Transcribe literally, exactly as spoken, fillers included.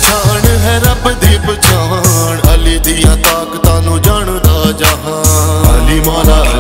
शान है रब दी पछाण, अली दिया ताकतां नूं जानदा जहां। अली मौला